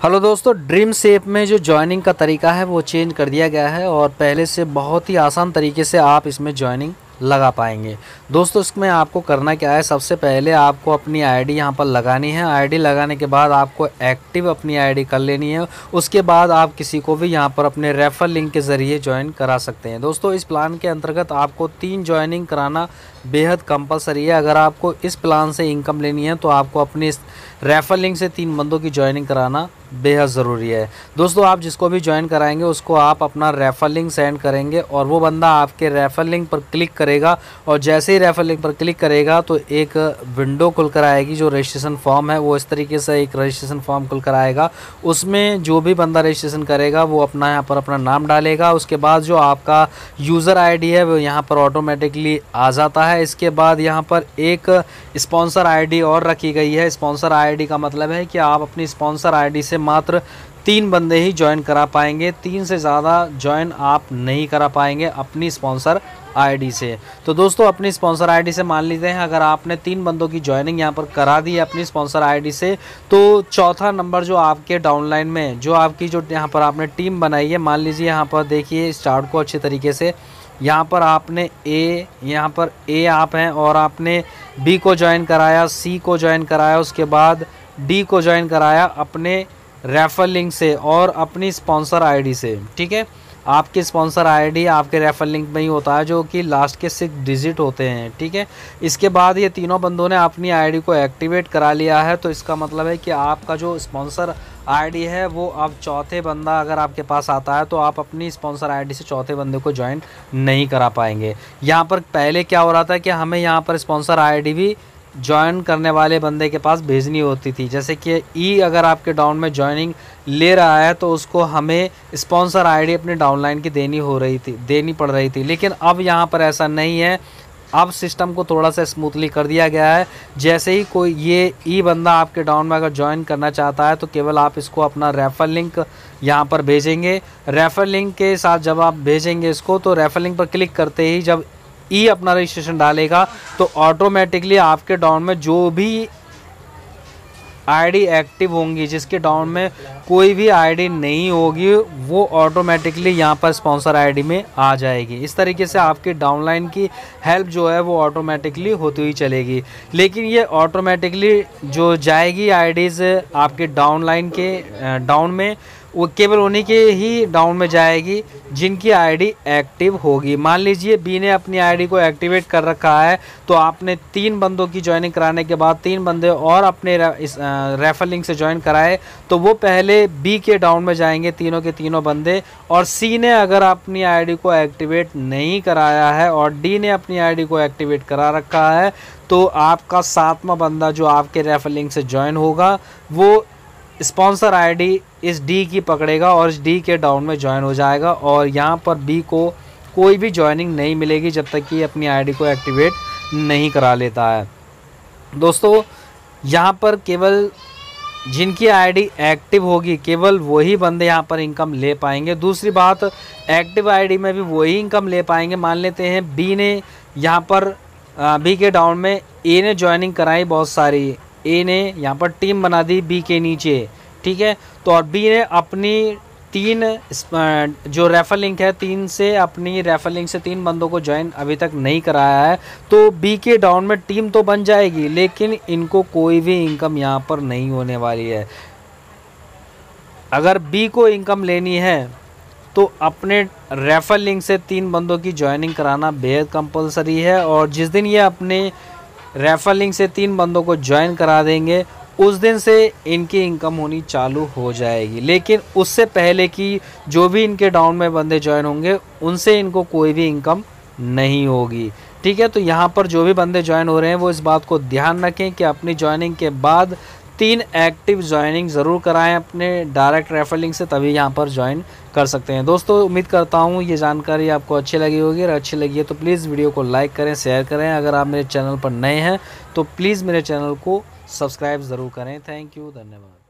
Hello दोस्तों, dream shape में जो ज्वाइनिंग का तरीका है वो चेंज कर दिया गया है और पहले से बहुत ही आसान तरीके से आप इसमें ज्वाइनिंग लगा पाएंगे। दोस्तों, इसमें आपको करना क्या है, सबसे पहले आपको अपनी आईडी यहाँ पर लगानी है। आईडी लगाने के बाद आपको एक्टिव अपनी आईडी कर लेनी है। उसके बाद आप किसी को भी यहाँ पर अपने रेफर लिंक के ज़रिए ज्वाइन करा सकते हैं। दोस्तों, इस प्लान के अंतर्गत आपको 3 ज्वाइनिंग कराना बेहद कंपलसरी है। अगर आपको इस प्लान से इनकम लेनी है तो आपको अपनी इस रेफर लिंक से 3 बंदों की ज्वाइनिंग कराना बेहद ज़रूरी है। दोस्तों, आप जिसको भी ज्वाइन कराएंगे उसको आप अपना रेफर लिंक सेंड करेंगे और वो बंदा आपके रेफर लिंक पर क्लिक करेगा और जैसे ही रेफर लिंक पर क्लिक करेगा तो एक विंडो खुल कर आएगी जो रजिस्ट्रेशन फॉर्म है। वो इस तरीके से एक रजिस्ट्रेशन फॉर्म खुल कर आएगा। उसमें जो भी बंदा रजिस्ट्रेशन करेगा वो अपना यहाँ पर अपना नाम डालेगा। उसके बाद जो आपका यूज़र आईडी है वो यहाँ पर ऑटोमेटिकली आ जाता है। इसके बाद यहाँ पर एक स्पॉन्सर आईडी और रखी गई है। स्पॉन्सर आईडी का मतलब है कि आप अपनी स्पॉन्सर आईडी से मात्र 3 बंदे ही ज्वाइन करा पाएंगे। 3 से ज़्यादा ज्वाइन आप नहीं करा पाएंगे अपनी स्पॉन्सर आईडी से। तो दोस्तों, अपनी स्पॉन्सर आईडी से मान लीजिए हैं अगर आपने 3 बंदों की ज्वाइनिंग यहाँ पर करा दी है अपनी स्पॉन्सर आईडी से, तो चौथा नंबर जो आपके डाउनलाइन में जो आपकी जो यहाँ पर आपने टीम बनाई है, मान लीजिए यहाँ पर देखिए स्टार्ट को अच्छे तरीके से, यहाँ पर आपने यहाँ पर ए आप हैं और आपने बी को ज्वाइन कराया, सी को ज्वाइन कराया, उसके बाद डी को ज्वाइन कराया अपने रेफर लिंक से और अपनी स्पॉन्सर आईडी से। ठीक है, आपकी स्पॉन्सर आईडी आपके रेफर लिंक में ही होता है जो कि लास्ट के 6 डिजिट होते हैं। ठीक है, इसके बाद ये तीनों बंदों ने अपनी आईडी को एक्टिवेट करा लिया है। तो इसका मतलब है कि आपका जो स्पॉन्सर आईडी है वो अब चौथे बंदा अगर आपके पास आता है तो आप अपनी स्पॉन्सर आईडी से चौथे बंदे को ज्वाइन नहीं करा पाएंगे। यहाँ पर पहले क्या हो रहा था कि हमें यहाँ पर स्पॉन्सर आईडी भी ज्वाइन करने वाले बंदे के पास भेजनी होती थी। जैसे कि ई अगर आपके डाउन में ज्वाइनिंग ले रहा है तो उसको हमें स्पॉन्सर आईडी अपने डाउनलाइन की देनी पड़ रही थी। लेकिन अब यहाँ पर ऐसा नहीं है। अब सिस्टम को थोड़ा सा स्मूथली कर दिया गया है। जैसे ही कोई ये ई बंदा आपके डाउन में अगर ज्वाइन करना चाहता है तो केवल आप इसको अपना रेफर लिंक यहाँ पर भेजेंगे। रेफर लिंक के साथ जब आप भेजेंगे इसको तो रेफर लिंक पर क्लिक करते ही जब ई अपना रजिस्ट्रेशन डालेगा तो ऑटोमेटिकली आपके डाउन में जो भी आईडी एक्टिव होंगी, जिसके डाउन में कोई भी आईडी नहीं होगी, वो ऑटोमेटिकली यहाँ पर स्पॉन्सर आईडी में आ जाएगी। इस तरीके से आपके डाउनलाइन की हेल्प जो है वो ऑटोमेटिकली होती हुई चलेगी। लेकिन ये ऑटोमेटिकली जो जाएगी आईडीज़ आपके डाउनलाइन के डाउन में, वो केवल उन्हीं के ही डाउन में जाएगी जिनकी आईडी एक्टिव होगी। मान लीजिए बी ने अपनी आईडी को एक्टिवेट कर रखा है तो आपने 3 बंदों की ज्वाइनिंग कराने के बाद 3 बंदे और अपने रेफर लिंक से ज्वाइन कराए तो वो पहले बी के डाउन में जाएंगे तीनों के तीनों बंदे। और सी ने अगर अपनी आईडी को एक्टिवेट नहीं कराया है और डी ने अपनी आईडी को एक्टिवेट करा रखा है तो आपका 7वां बंदा जो आपके रेफर लिंक से ज्वाइन होगा वो स्पॉन्सर आईडी इस डी की पकड़ेगा और इस डी के डाउन में ज्वाइन हो जाएगा और यहाँ पर बी को कोई भी ज्वाइनिंग नहीं मिलेगी जब तक कि अपनी आईडी को एक्टिवेट नहीं करा लेता है। दोस्तों, यहाँ पर केवल जिनकी आईडी एक्टिव होगी केवल वही बंदे यहाँ पर इनकम ले पाएंगे। दूसरी बात, एक्टिव आईडी में भी वही इनकम ले पाएंगे। मान लेते हैं बी ने यहाँ पर बी के डाउन में ए ने ज्वाइनिंग कराई बहुत सारी, ए ने यहाँ पर टीम बना दी बी के नीचे। ठीक है, तो और बी ने अपनी 3 जो रेफर लिंक है 3 से अपनी रेफर लिंक से 3 बंदों को ज्वाइन अभी तक नहीं कराया है तो बी के डाउन में टीम तो बन जाएगी लेकिन इनको कोई भी इनकम यहाँ पर नहीं होने वाली है। अगर बी को इनकम लेनी है तो अपने रेफर लिंक से 3 बंदों की ज्वाइनिंग कराना बेहद कंपलसरी है और जिस दिन ये अपने रेफर लिंक से 3 बंदों को ज्वाइन करा देंगे उस दिन से इनकी इनकम होनी चालू हो जाएगी। लेकिन उससे पहले कि जो भी इनके डाउन में बंदे ज्वाइन होंगे उनसे इनको कोई भी इनकम नहीं होगी। ठीक है, तो यहाँ पर जो भी बंदे ज्वाइन हो रहे हैं वो इस बात को ध्यान रखें कि अपनी ज्वाइनिंग के बाद 3 एक्टिव ज्वाइनिंग ज़रूर कराएं अपने डायरेक्ट रेफर लिंक से, तभी यहाँ पर ज्वाइन कर सकते हैं। दोस्तों, उम्मीद करता हूँ ये जानकारी आपको अच्छी लगी होगी। अगर अच्छी लगी है तो प्लीज़ वीडियो को लाइक करें, शेयर करें। अगर आप मेरे चैनल पर नए हैं तो प्लीज़ मेरे चैनल को सब्सक्राइब ज़रूर करें। थैंक यू, धन्यवाद।